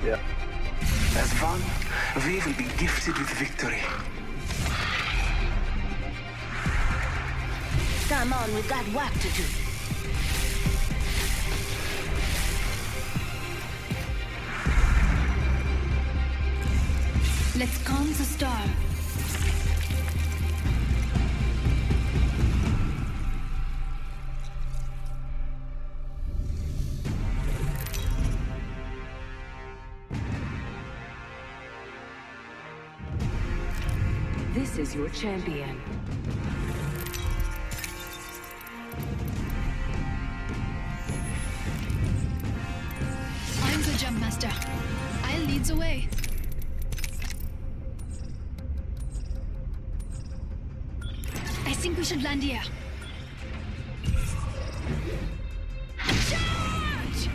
Yeah. As one, we will be gifted with victory. Come on, we've got work to do. Let's calm the storm. This is your champion. I'm the jump master. I'll lead the way. I think we should land here. Charge!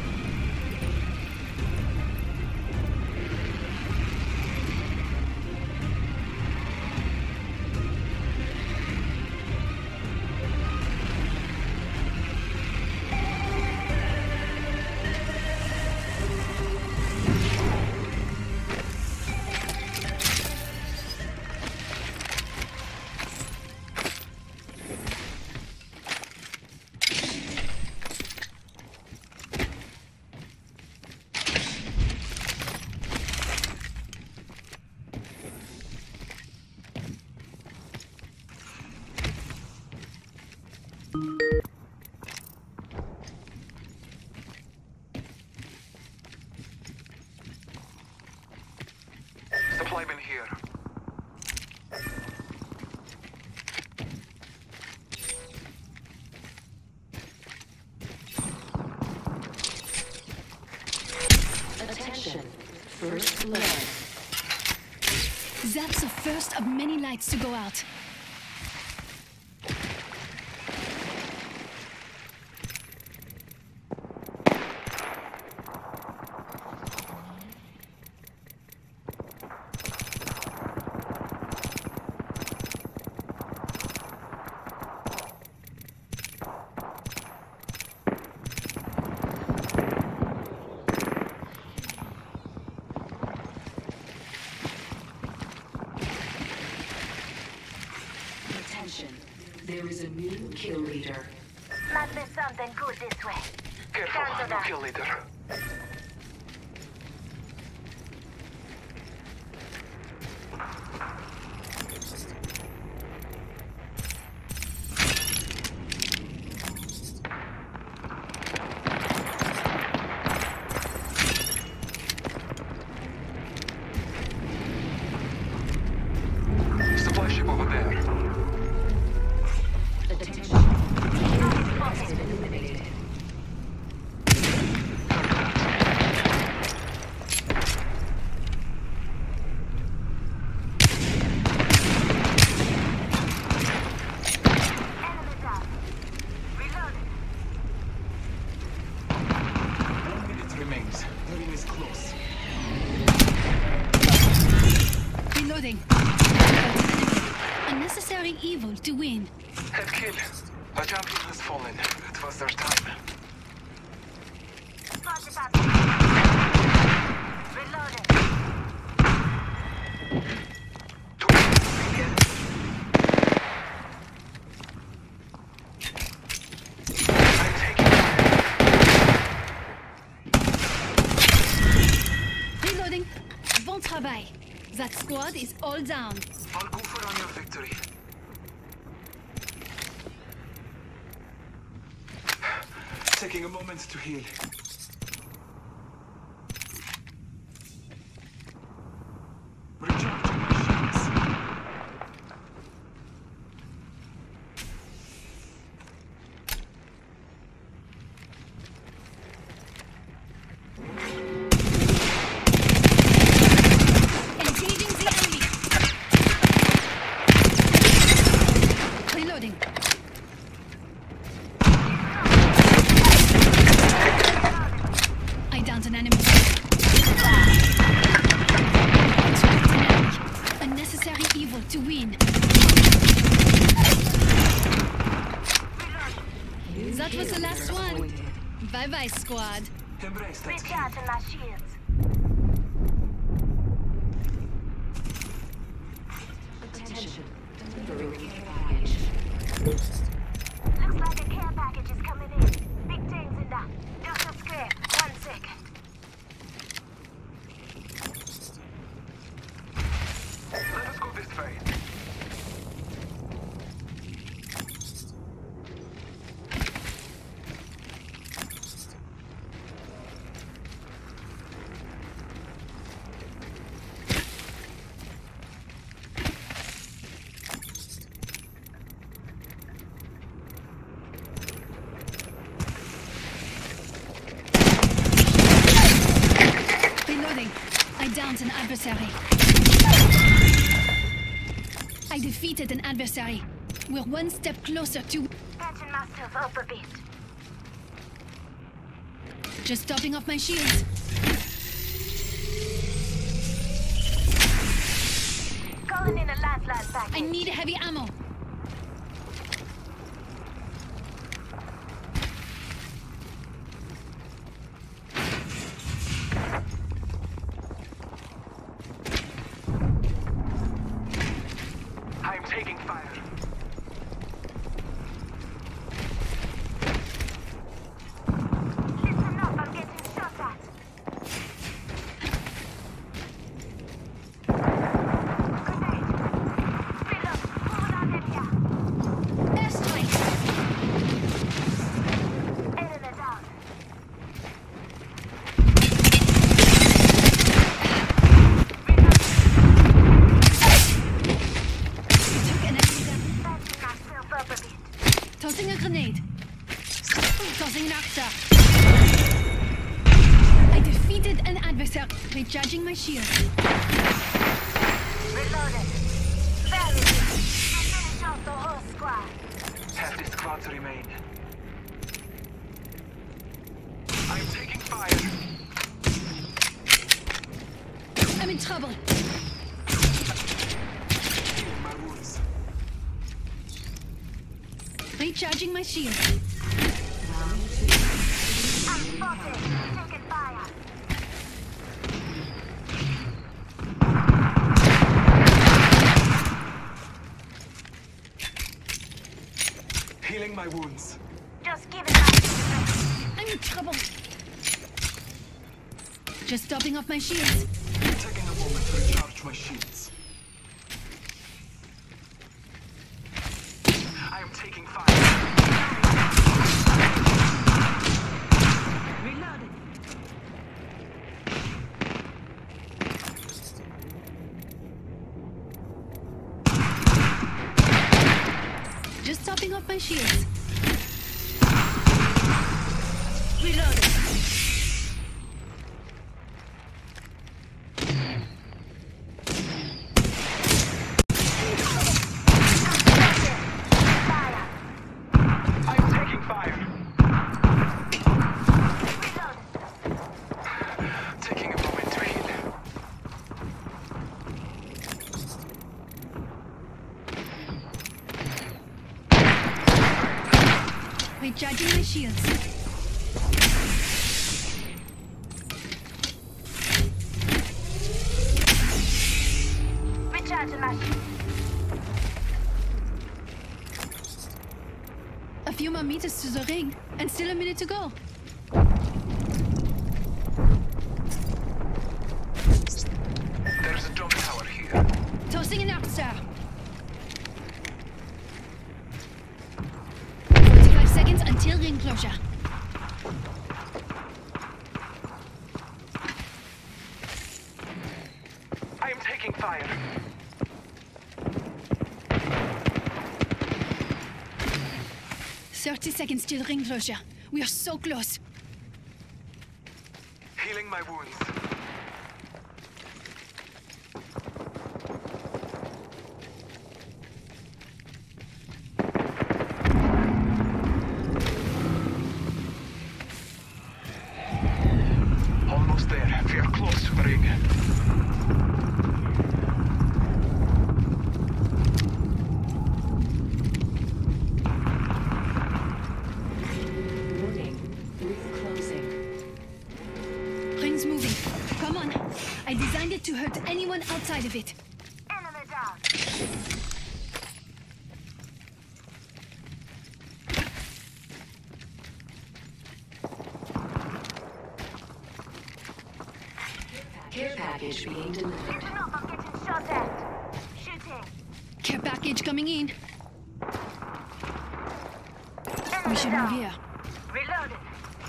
Supply bin here. Attention. First blood. That's the first of many lights to go out. There is a new kill leader. Must be something good this way. Careful, no kill leader. Supply ship over there. Reloading. Unnecessary evil to win. Head kill. A champion has fallen. It was their time. Reloading. Reloading. Bon travail. That squad is all down. I'll go for on your victory. Taking a moment to heal. Recharge my shields. Engaging the enemy. Reloading. I downed an enemy. Unnecessary evil to win. That was the last one. Bye bye, squad. Embrace that. Recharging my shields. Delivering care package. Looks like a care package is coming in. Big things in that. Just a square. 1 second. Let us go this way. Reloading. I downed an adversary. I defeated an adversary. We're one step closer to... Patching myself up a bit. Just topping off my shields. Calling in a lifeline package. I need heavy ammo. I am taking fire. Listen up, I'm getting shot at. Grenade. Reload. Forward on area. Airstrike. Enemy down. Took an extra. Patching myself up a bit. Tossing a grenade. Tossing an Arcta. I defeated an adversary. Recharging my shield. Reloaded. Very good. You finish off the whole squad. Half the squads remain. I am taking fire. I'm in trouble. Healing my wounds. Recharging my shield. Round 2. I'm spotted. Taking fire. Healing my wounds. Just give it back. I'm in trouble. Just topping off my shields. Taking a moment to recharge my shields. I am taking fire. Reloaded. Just topping off my shields. Reloaded. Fire. I am taking fire. Reload. Taking a moment to heal. Recharging my shields. Recharging my shield. A few more meters to the ring, and still a minute to go. There's a jump tower here. Tossing an Arcstar. 45 seconds until ring closure. I am taking fire. 30 seconds till ring closure. We are so close. Healing my wounds. Almost there. We are close to the ring. Warning. Roof closing. Ring's moving. Come on. I designed it to hurt anyone outside of it. Enemy down. Care package being delivered. It's enough, I'm getting shot at. Shooting. Care package coming in. Enemy We should move down. here. Reloading.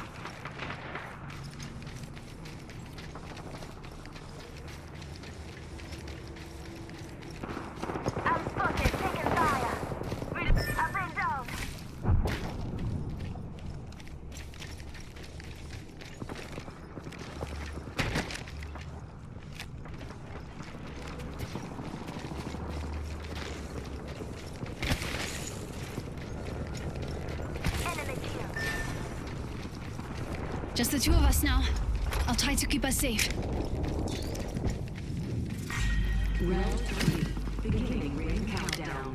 I'm spotted, taking fire. I've been down. Enemy killed. Just the two of us now. I'll try to keep us safe. Round 3. Beginning ring countdown.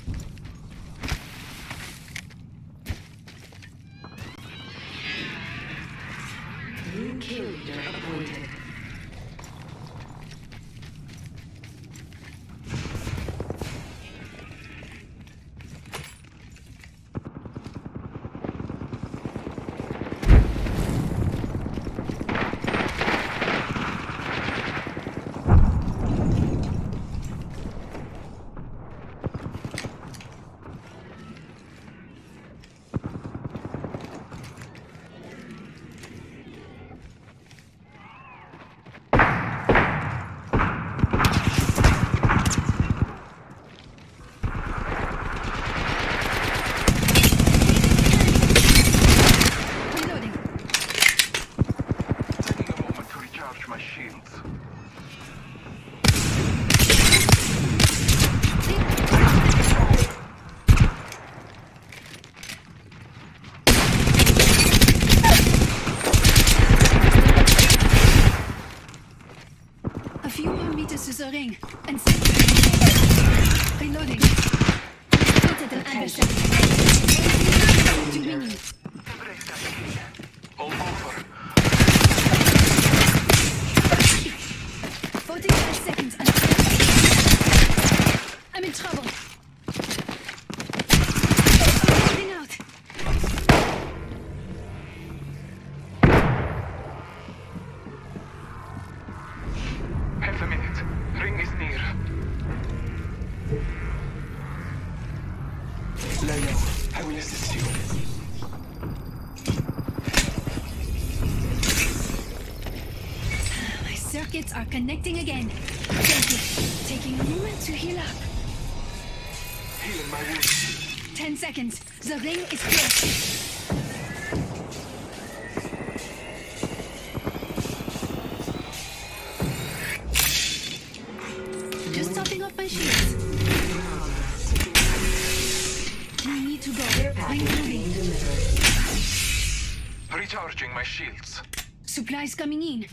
New kill leader appointed. Reloading. Taking a moment to recharge my shields. A few more meters to the ring. And reloading. Spotted an adversary. 2 minutes. Embrace that key. All over. 45 seconds. I'm in trouble. Getting out. Half a minute. Ring is near. Lay low. I will assist you. My circuits are connecting again. Thank you. Taking a moment to heal up. Healing my wounds. 10 seconds. The ring is close. Just topping off my shields. We need to go. I'm moving. Recharging my shields. Supplies coming in.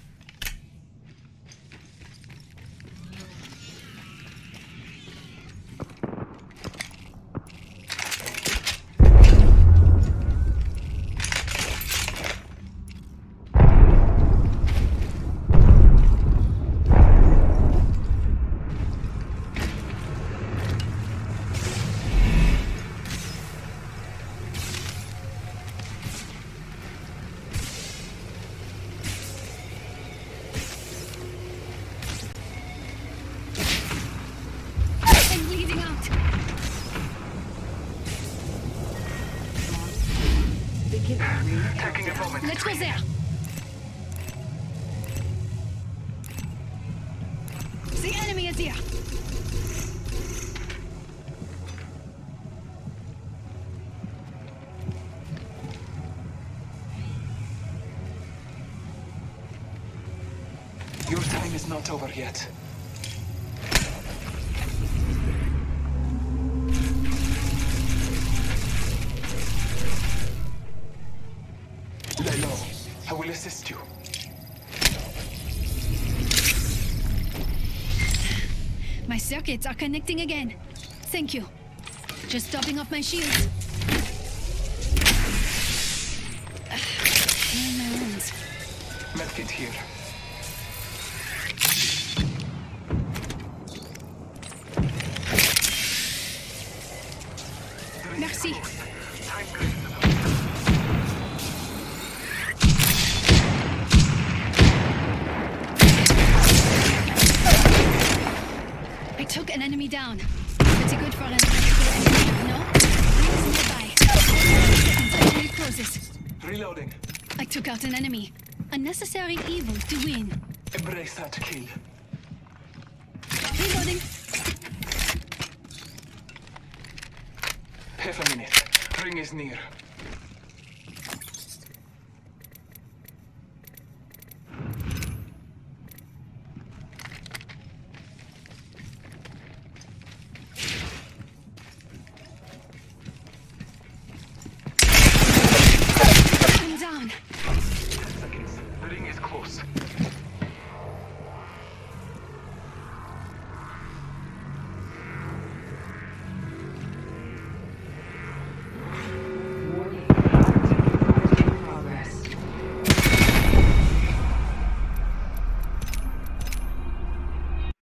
I'm bleeding out. Taking a moment. Let's go there. The enemy is here. Your time is not over yet. Lay low. I will assist you. My circuits are connecting again. Thank you. Just topping off my shields. Healing my wounds. Medkit here. Merci. Time grace. me down. Pretty good for an electrical engineer, no? Rings nearby. 30 seconds until it closes. Reloading. I took out an enemy. A necessary evil to win. Embrace that kill. Reloading. Half a minute. Ring is near. I'm down. 10 seconds. The ring is close.